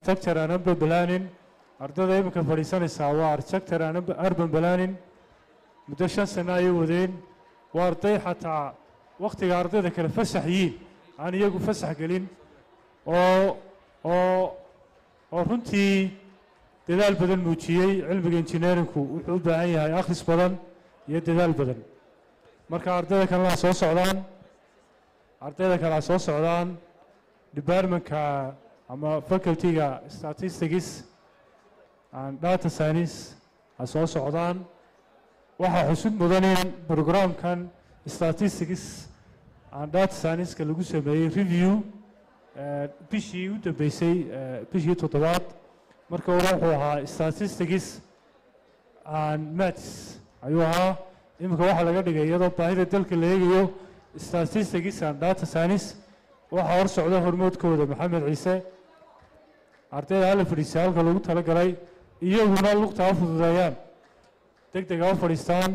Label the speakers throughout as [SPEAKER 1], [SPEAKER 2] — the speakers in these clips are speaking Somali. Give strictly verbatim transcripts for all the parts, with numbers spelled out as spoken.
[SPEAKER 1] architecture and urban planning ardayda imika fadhiisanaysaa waa architecture and urban planning muddo shan sano ayay wadeen waa arday xataa waqtiga ardayda kale fasax yihiin aan iyagu fasax gelin oo oo oo runtii dadaal badan muujiyey cilmiga engineeringku wuxuu u baahan yahay akhris badan iyo dadaal badan marka ardayda kalena soo socdaan ardayda kale soo socdaan departmentka ama facultyga statistics and data science soo socdaan waxaa xusid mudan in programkan statistics and data science ka lagu sameeyey review bishii u dambeysay bishii toddobaad marka hore wuxuu ahaa statistics and maths ayuu ahaa imika waxaa laga dhigay iyadoo baahida dalka la eegayo statistics and data science waxaa hor socda hormoodkooda maxamed ciise ardayda hala fadhiisay halka lagu talagalay iyaguna lugta ha fududeeyaan deg deg ha u fadhiistaan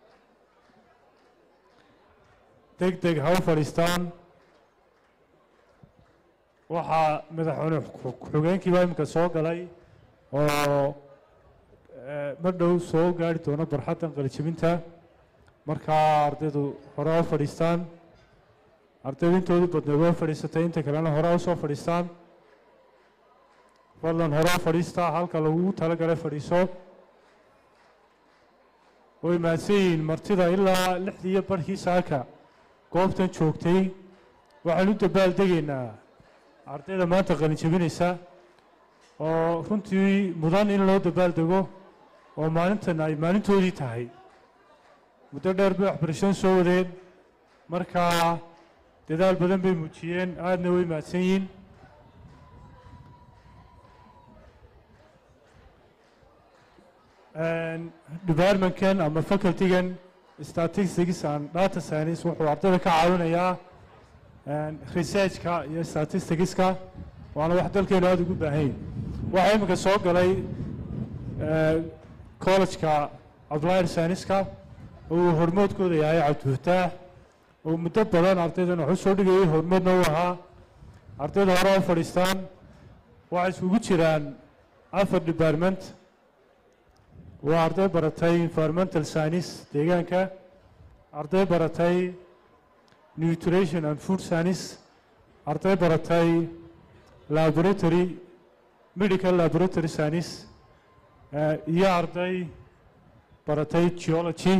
[SPEAKER 1] deg deg ha u fadhiistaan waxaa madaxweyne ku-xigeenkiibaa imika soo galay oo mar dhow soo gaari doona barxaddan qalijabinta markaa ardaydu hore ha u fadhiistaan ardaydu intoodu badneed waa fadhiisatay inta kalena hore ha u soo fadhiistaan fadlan hore u fadhiista halka lagu talagalay fadhiiso way mahadsan yihiin martida ilaa lixdii iyo barkii saaka goobtan joogtay waxaan u dabaaldegaynaa ardayda maanta qalinjabinaysa oo runtii mudan in loo dabaaldego oo maalintan ay maalintoodii tahay muddo dheer bay waxbarashada soo wadeen markaa dadaal badan bay muujiyeen aadna way mahadsan yihiin departmentkan ama facultygan statistics and data science wuxuu ardayda ka caawinayaa researchka iyo statisticska waana wax dalkeenu aada ugu baahan yahay waxaa imika soo galay collegeka applied science-ka oo uu hormoodkooda yahay cabdifataax oo muddo badan ardaydan wax u soo dhigayay hormoodna u ahaa ardayda hore u fadhiistaan waxay isugu jiraan afar department waa arday baratay environmental science deegaanka arday baratay nutrition and food science arday baratay laboratory medical laboratory science iyo arday baratay geology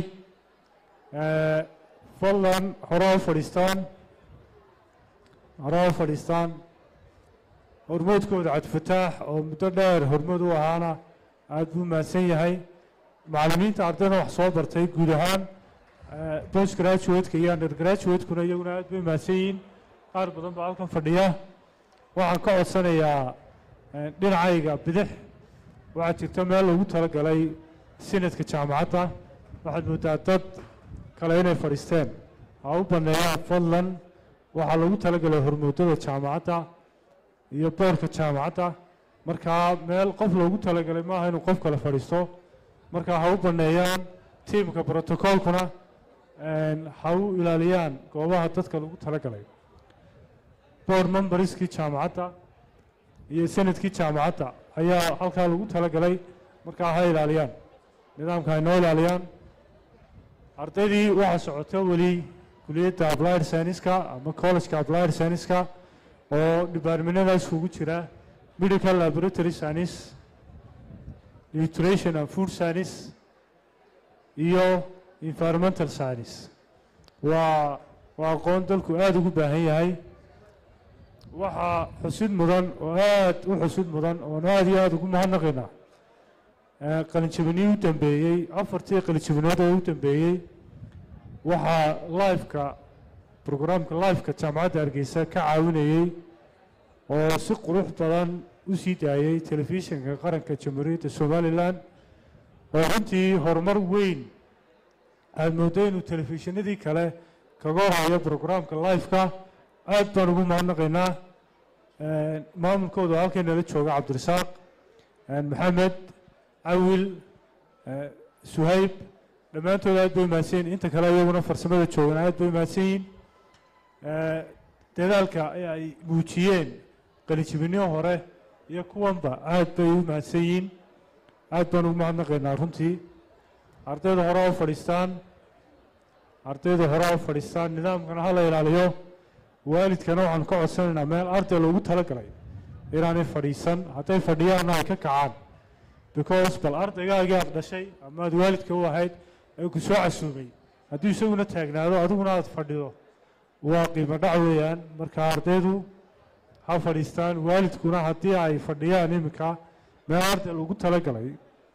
[SPEAKER 1] fadlan hore u fadhiistaan hore u fadhiistaan hormoodkooda cabdifataax oo muddo dheer hormood u ahaana aada buu mahadsan yahay macallimiinta ardayda wax soo bartay guud ahaan post graduate-ka iyo undergraduate-kuna iyaguna aad bay mahadsan yihiin qaar badan baa halkan fadhiya waxaan ka codsanayaa dhinacayga bidix waxaa jirta meel lagu talagalay sinadka jaamacadda waxaad moodaa dad kale inay fadhiisteen ha u banneeyaan fadlan waxaa lagu talagalay hormoodada jaamacadda iyo boorka jaamacadda markaa meel qof loogu talagalay maaha inuu qof kale fadhiisto markaa ha u banneeyaan tiimka brotocolkuna ha u ilaaliyaan goobaha dadka lagu talagalay board memberskii jaamacadda iyo sanadkii jaamacadda ayaa halkaa lagu talagalay markaa ha ilaaliyaan nidaamka ha inoo ilaaliyaan ardaydii waxaa socota weli kuliyadda applied science-ka ama collegeka applied science-ka oo departmenadaas kugu jira medical laboratory science nutrition and food science iyo environmental science waa waa aqoon dalku aada ugu baahan yahay waxaa xusid mudan oo aada u xusid mudan oonu aada iyo aada ugu mahadnaqaynaa qalinjabinii u dambeeyey afartii qalinjabinood oo u dambeeyey waxaa liveka programka liveka jaamacadda hargeysa ka caawinayey oo si qurux badan u sii daayey telefishinka qaranka jamhuuriyadda somalilan oo runtii horumar weyn aada mooddo inuu telefishinadii kale kaga horeeyo programka liveka aad baan ugu mahadnaqaynaa maamulkooda halkay nala jooga cabdirasaaq maxamed cawil suhayb dhammaantood aad bay mahadsan yihin inta kale iyaguna farsamada joogan aad bay mahadsan yihin dadaalka ay muujiyeen qalijibinyo hore iyo kuwanba aad bay u mahadsan yihiin aad baan ugu mahadnaqaynaa runtii ardayda hore u fadhiistaan ardayda hore u fadhiistaan nidaamkana ha la ilaaliyo waalidkana waxaan ka codsanaynaa meel arday loogu talagalay inaanay fadhiisan hadday fadhiyaanna ay ka kacaan because bal ardaygaagii aad dhashay ama aad waalidka u ahayd ee ku soo casuumay haddii isaguna taagnaado adiguna aad fadhido waa qiimo dhac weeyaan marka ardaydu ha fadhiistaan waalidkuna haddii ay fadhiyaan iminka meel arday loogu talagalay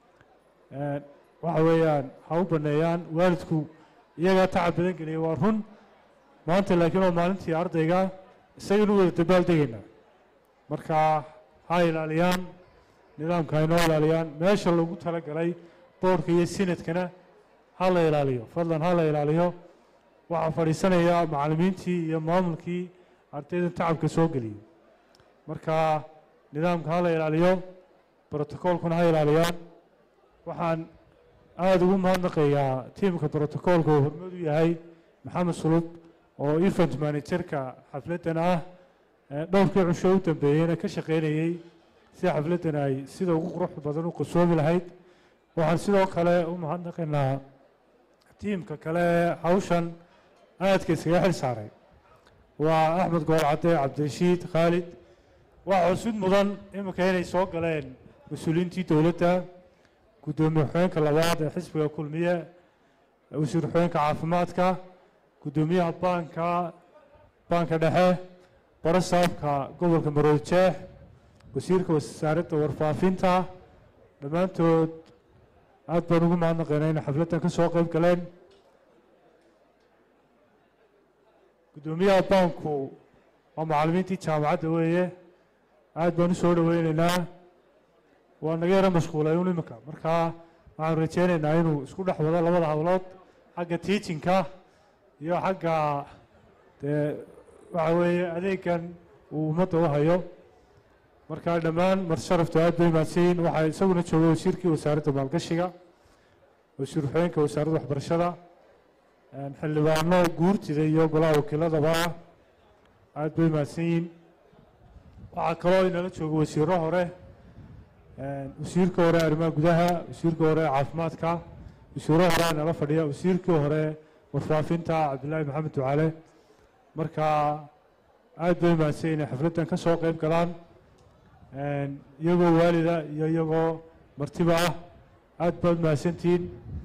[SPEAKER 1] waxa weeyaan ha u baneeyaan waalidku iyagaa tacab badan geliyay waa run maanta laakiin oo maalintii ardayga isaganu wada dabaal degaynaa marka ha ilaaliyaan nidaamka ay noo ilaaliyaan meesha loogu talagalay boorka iyo sinadkana ha la ilaaliyo fadlan ha la ilaaliyo waxaa fadhiisanaya macallimiintii iyo maamulkii ardaydan tacabka soo geliyey marka nidaamka ha la ilaaliyo brotocoolkuna ha ilaaliyaan waxaan aada ugu mahadnaqayaa tiimka brotocoolka oo hormad u yahay maxamed sulub oo event managerka xafladdan ah dhowrkii cusho u dambeeyeyna ka shaqaynayey si xafladdan ay sida ugu qurux badan u qasoomi lahayd waxaan sidoo kale u mahadnaqaynaa tiimka kale hawshan aadka iskaga xil saaray waa axmed goolcadde cabdirashiid khaalid waa cusud mudan iminka inay soo galeen mas-uuliyiintii dowladda guddoomiye xogeenka labaad ee xisbiga kulmiye wasiir xogeenka caafimaadka guddoomiyaha baanka baanka dhexe barasaabka gobolka maroodi jeex wasiirka wasaaradda warfaafinta dhammaantood aad baan ugu mahadnaqaynaa inay xafladdan ka soo qayb galeen guddoomiyaha baanku waa macallimiintii jaamacadda weeye aad baan u soo dhaweynaynaa waa naga yaro mashquulay un iminka marka waxaan rajeynaynaa inuu isku dhex wado labada hawlood xagga teachinka iyo xagga dee waxa weeye adeegan uu ummadda u hayo marka dhammaan marsharaftu aad bay mahadsanyihin waxaa isaguna joogay wasiirkii wasaaradda maalgashiga wasiir xogeenka wasaaradda waxbarashada xildhibaano guurtida iyo golaha wakiiladaba aad bay mahadsan yihiin waxaa kaloo inala jooga wasiiro hore wasiirka hore arrimaha gudaha wasiirka hore caafimaadka wasiiro hore nala fadhiya wasiirkii hore warfaafinta cabdillaahi maxamed ducaale marka aad bay mahadsan yihin xafladdan ka soo qayb galaan iyagoo waalida iyo iyagoo martiba ah aad baad mahadsantihiin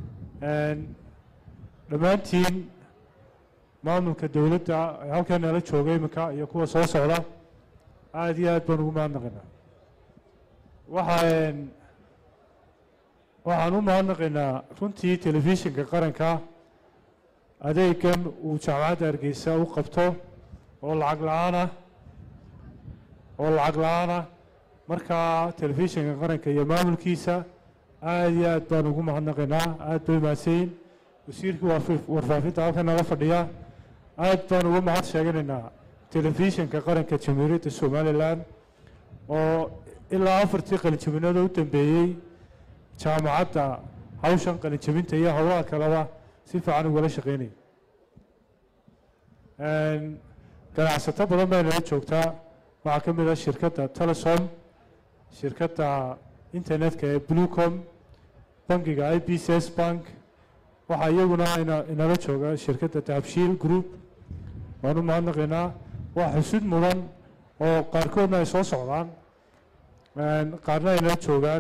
[SPEAKER 1] dhammaantiin maamulka dowladda ee halkan nala jooga iminka iyo kuwa soo socda aad iyo aad baan ugu mahadnaqaynaa waxaan waxaan u mahadnaqaynaa runtii telefishinka qaranka adeegan uu jaamacadda hargeysa u qabto oo lacag la-aanah oo lacag la-aanah markaa telefishinka qaranka iyo maamulkiisa aad iyo aad baan ugu mahadnaqaynaa aad bay mahadsanyiin wasiirkii warfaafinta halkan nala fadhiya aad baan uga mahad sheeganaynaa telefishinka qaranka jamhuuriyadda somalilan oo ilaa afartii qalinjabinada u dambeeyey jaamacadda hawshan qalinjabinta iyo howlaha kaleba si fiican ugala shaqeynaya ganacsato badan bay nala joogtaa waxaa ka mid ah shirkadda telesom shirkadda internetka ee bluecom bankiga i b c s bank waxaa iyaguna inala jooga shirkadda dahabshiil group waan u mahadnaqaynaa waa xusud mudan oo qaarkoodna ay soo socdaan qaarna ay nala joogaan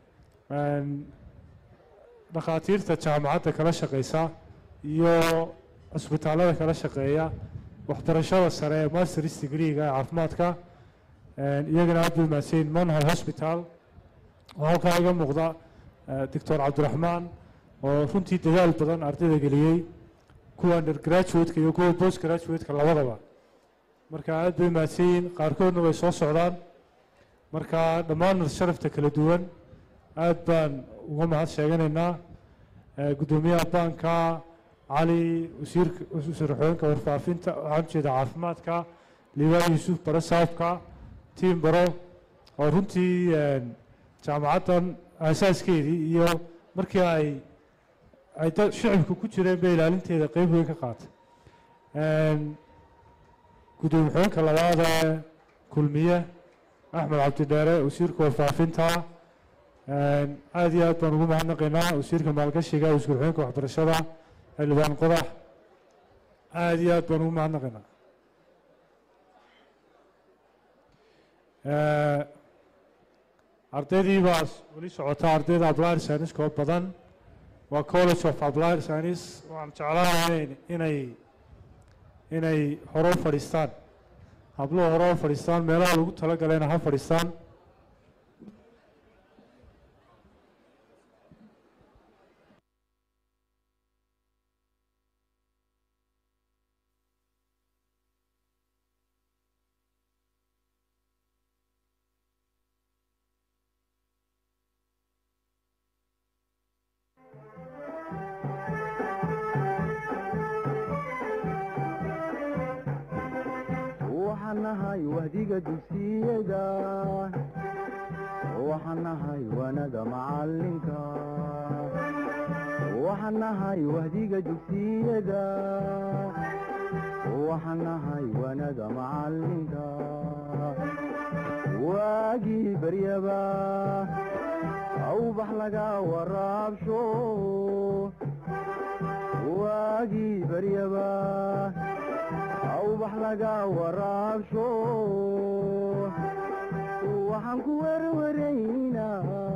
[SPEAKER 1] dhakhaatiirta jaamacadda kala shaqeysa iyo cusbitaallada kala shaqeeya waxbarashada sare ee masters degreega ee caafimaadka iyagana aad bay mahadsanyiin manhal hospital oo halkaa iga muuqda doctor cabdiraxmaan oo runtii dadaal badan ardayda geliyey kuwa undergraduate-ka iyo kuwa post graduate-ka labadaba marka aad bay mahadsanyiin qaarkoodna way soo socdaan marka dhammaan sharafta kala duwan aad baan uga mahad sheeganaynaa guddoomiyaha baanka cali wasiirka wasiir xogeenka warfaafinta waxaan ujeeda caafimaadka liibaan yuusuf barasaabka tiim baro oo runtii jaamacaddan aasaaskeedii iyo markii ay ay dad shicibka ku jireen bay ilaalinteeda qeyb weyn ka qaatay guddoomiye xogeenka labaad ee kulmiye أحمد عبد الداري وسيرك وفافنتا هذه أتمنى نقوم عنا قناة وسيرك مالكشي جا وسكر حينك وحضر الشرع اللي بان قرح هذه أتمنى نقوم عنا قناة أرتدي باس وليس عطار أرتدي أبلار ساينس كوب بدن وكولج أوف أبلار ساينس وعم تعلم إني إني حروف فريستان hablo hore fadhiistaan meelaha lagu tala galayna ha fadhiistaan
[SPEAKER 2] وحناهاي وهديك دوسيدا وحناهاي وندا معلمك وحناهاي وهديك دوسيدا وحناهاي وندا معلمك واجي بريبا او بحلقا ورابشو واجي بريبا أو بحلقا ورابشو وحنكو ورورينا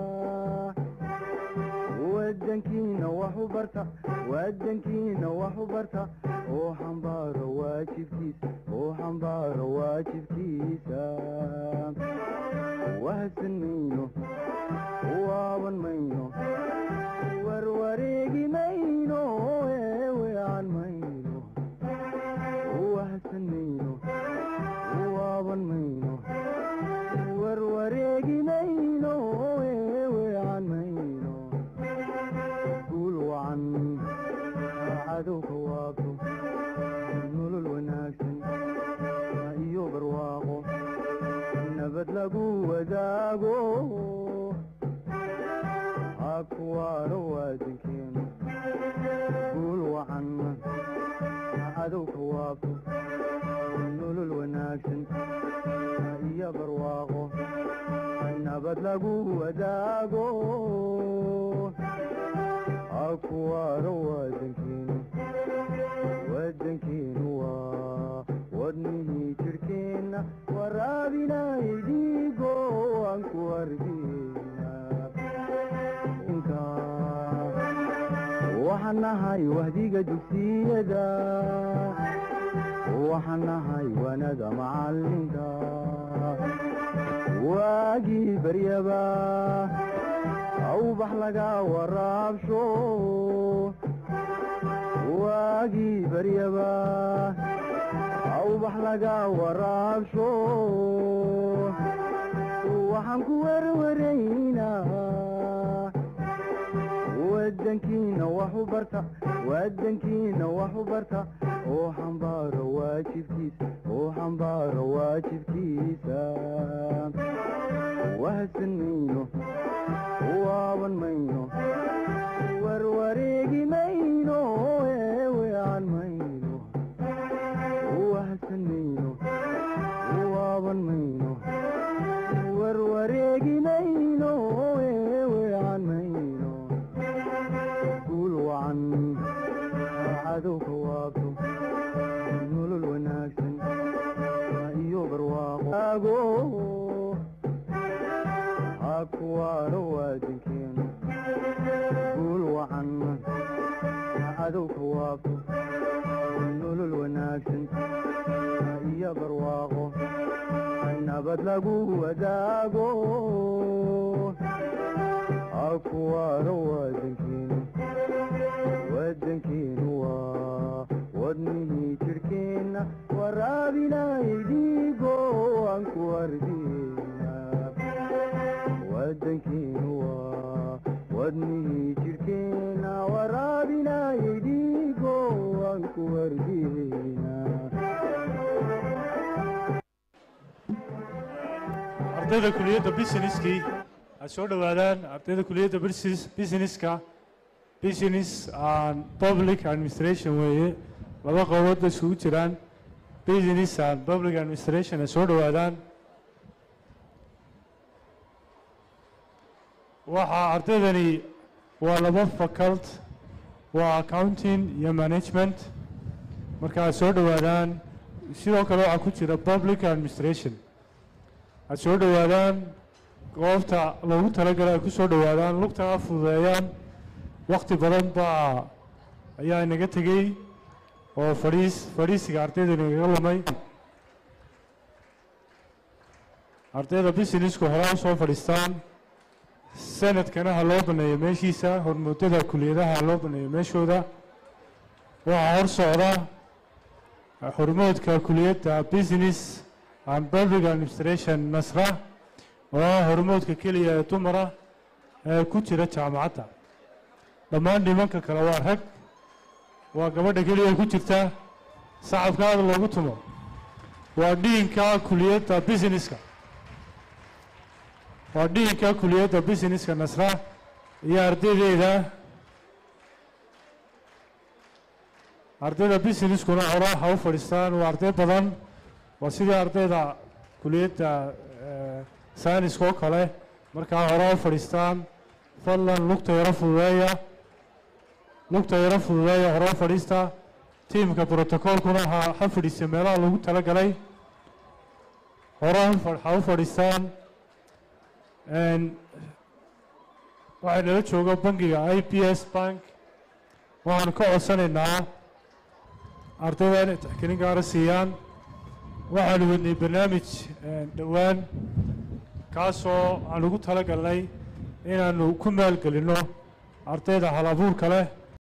[SPEAKER 2] ودنكينا وحبرتا ودنكينا وحبرتا وحنبار واجبكيس وحنبار واجبكيسا وهسنينو وابن مينو وروريقي مينو ويعن مينو وهسنينو وابن مينو وروريقي مينو ويعن مينو قول وعن عدوك وابتو نول الوناكسن ايو برواقو نبت لقو وداقو اكوارو وادنكينو قول وعن عدوك وابتو نول الوناكسن ايو برواقو نبت لقو وداقو أكوارو ودنكينو ودنكينو ودني تركينا ورابنا يديقو أنكوار دينا إنكا وحناهاي وهديق دوسيدا وحناهاي وندا معلمكا واجي بريبا أو بحلقا ورابشو واجي بريبا أو بحلقا ورابشو وحنكو ورورينا ودنكينا وحبرتا ودنكينا وحبرتا وحنبار واجبكيس وحنبار واجبكيسا وهسنينو وابن مينو وروريقي مينو ويعن مينو وهسنينو وابن مينو وروريقي مينو ويعن مينو قول وعن عدوك وابتو نول الوناكسن ايو برواقو أكوارو ودنكينو قول وعن عدوك وابتو نول الوناكسن إيا برواقو نبت لقو وداقو أكوارو ودنكينو ودنكينو ودني تركينا ورابنا يديقو أنكوار دينا ودنكينو ودني تركينا ورابنا يديقو أنكوار دينا
[SPEAKER 1] ardayda kuliyadda businesskii aad soo dhowaadaan ardayda kuliyadda businesska business and public administration weeye laba qowlada isugu jiraan business and public administration ay soo dhowaadaan waxaa ardaydani waa laba faculty waa accounting iyo management markaa soo dhowaadaan sidoo kale waxaa ku jira public administration aad soo dhowaadaan goobta loogu talagalay ay ku soo dhowaadaan lugtana fududeeyaan waqti badan baa ayaa inaga tegey oo fadhiis fadhiisiga ardayda inaga lumay ardayda businessku horaa soo fadhiistaan sanadkana ha loo baneeyo meeshiisa hormuudada kuliyadaha ha loo baneeyo meeshooda waxaa hor socda hormoodka kuliyadda business and public administration nasra oo ah hormoodka keliya ee dumara ee ku jira jaamacadda dhammaan nimanka kale waa rag waa gabadha keliya ku jirta sacabkaada loogu tumo waa dhiinka kuliyadda businesska waa dhiinka kuliyadda businesska nasra iyo ardaydeeda ardayda busineskuna horaa ha u fadhiistaan waa arday badan waa sidii ardayda kuliyadda sayniska oo kale markaa horaa u fadhiistaan fadlan lugta yaro fududeeya lugta yaro fududeeya horaa u fadhiista tiimka brotocolkuna ha ha fadhiista meelaha lagu talagalay horaa ha u fadhiistaan waxay nala jooga bangiga I P S bank waxaan ka codsanaynaa ardayda inay taxkiilin gaara siiyaan waxaanu wadnay barnaamij dhowaan kaasoo aan ugu talagalnay inaanu ku maalgelinno ardayda hal abuurka leh